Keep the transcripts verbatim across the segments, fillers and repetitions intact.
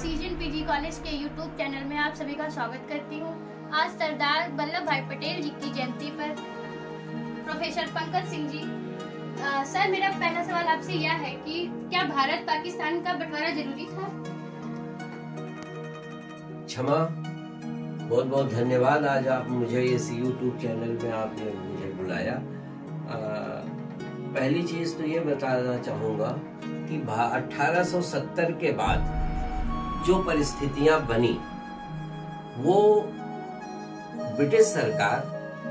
Season PG college के YouTube channel में आप सभी का स्वागत करती हूँ। आज सरदार वल्लभ भाई पटेल जी की जयंती पर प्रोफेसर पंकज सिंह जी, आ, सर मेरा पहला सवाल आपसे यह है कि क्या भारत पाकिस्तान का बंटवारा जरूरी था? क्षमा, बहुत बहुत धन्यवाद। आज आप मुझे इस यूट्यूब चैनल में आपने मुझे बुलाया। आ, पहली चीज तो ये बताना चाहूंगा कि अठारह सौ सत्तर के बाद जो परिस्थितियां बनी वो ब्रिटिश सरकार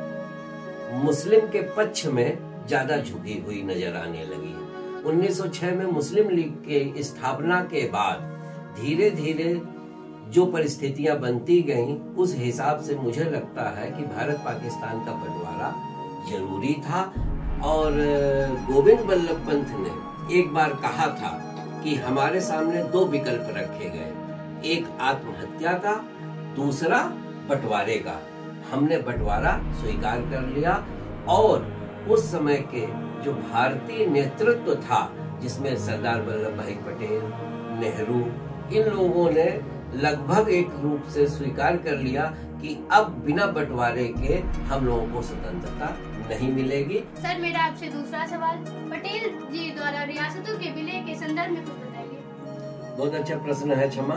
मुस्लिम के पक्ष में ज्यादा झुकी हुई नजर आने लगी। उन्नीस सौ छह में मुस्लिम लीग के स्थापना के बाद धीरे धीरे जो परिस्थितियां बनती गईं, उस हिसाब से मुझे लगता है कि भारत पाकिस्तान का बंटवारा जरूरी था। और गोविंद वल्लभ पंत ने एक बार कहा था कि हमारे सामने दो विकल्प रखे गए, एक आत्महत्या का, दूसरा बंटवारे का। हमने बंटवारा स्वीकार कर लिया और उस समय के जो भारतीय नेतृत्व था, जिसमें सरदार वल्लभ भाई पटेल, नेहरू, इन लोगों ने लगभग एक रूप से स्वीकार कर लिया कि अब बिना बंटवारे के हम लोगों को स्वतंत्रता नहीं मिलेगी। सर मेरा आपसे दूसरा सवाल, पटेल जी द्वारा रियासतों के विलय के संदर्भ में कुछ बताइए। बहुत अच्छा प्रश्न है क्षमा।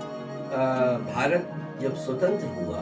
भारत जब स्वतंत्र हुआ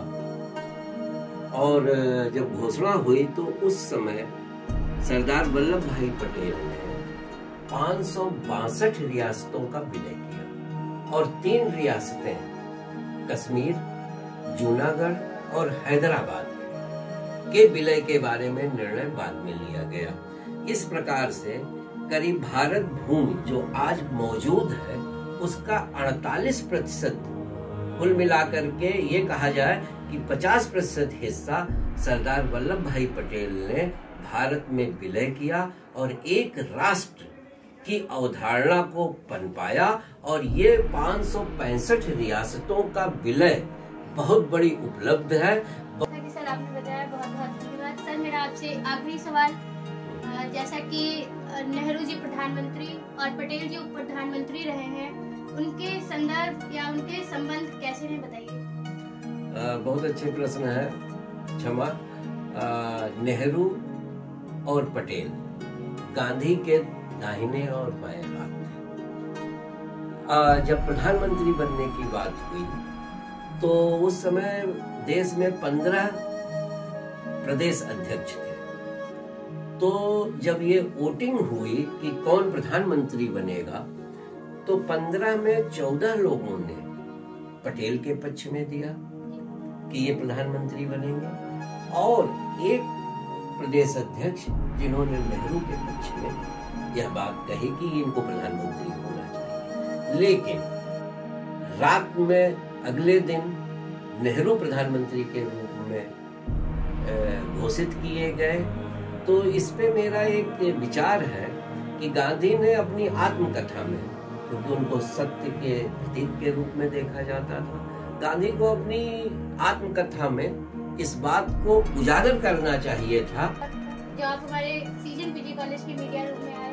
और जब घोषणा हुई तो उस समय सरदार वल्लभ भाई पटेल ने पाँच सौ बासठ रियासतों का विलय किया और तीन रियासतें कश्मीर, जूनागढ़ और हैदराबाद के विलय के बारे में निर्णय बाद में लिया गया। इस प्रकार से करीब भारत भूमि जो आज मौजूद है उसका अड़तालीस प्रतिशत कुल मिलाकर के ये कहा जाए कि पचास प्रतिशत हिस्सा सरदार वल्लभ भाई पटेल ने भारत में विलय किया और एक राष्ट्र की अवधारणा को पनपाया। और ये पाँच सौ पैंसठ रियासतों का विलय बहुत बड़ी उपलब्धि है। सर आपने बताया, बहुत बहुत धन्यवाद। सर मेरा आपसे आखिरी सवाल, जैसा कि नेहरू जी प्रधानमंत्री और पटेल जी उप प्रधानमंत्री रहे हैं, उनके संदर्भ या उनके संबंध कैसे हैं बताइए। बहुत अच्छे प्रश्न है क्षमा। नेहरू और पटेल गांधी के दाहिने और बाएं हाथ थे। जब प्रधानमंत्री बनने की बात हुई तो उस समय देश में पंद्रह प्रदेश अध्यक्ष थे। तो जब ये वोटिंग हुई कि कौन प्रधानमंत्री बनेगा तो पंद्रह में चौदह लोगों ने पटेल के पक्ष में दिया कि ये प्रधानमंत्री बनेंगे और एक प्रदेश अध्यक्ष जिन्होंने नेहरू के पक्ष में यह बात कही कि इनको प्रधानमंत्री होना चाहिए। लेकिन रात में अगले दिन नेहरू प्रधानमंत्री के रूप में घोषित किए गए। तो इस पे मेरा एक विचार है कि गांधी ने अपनी आत्मकथा में, क्योंकि उनको सत्य के प्रतीक के रूप में देखा जाता था, गांधी को अपनी आत्मकथा में इस बात को उजागर करना चाहिए था। जो आप हमारे सीजन पीजी कॉलेज के मीडिया रूम में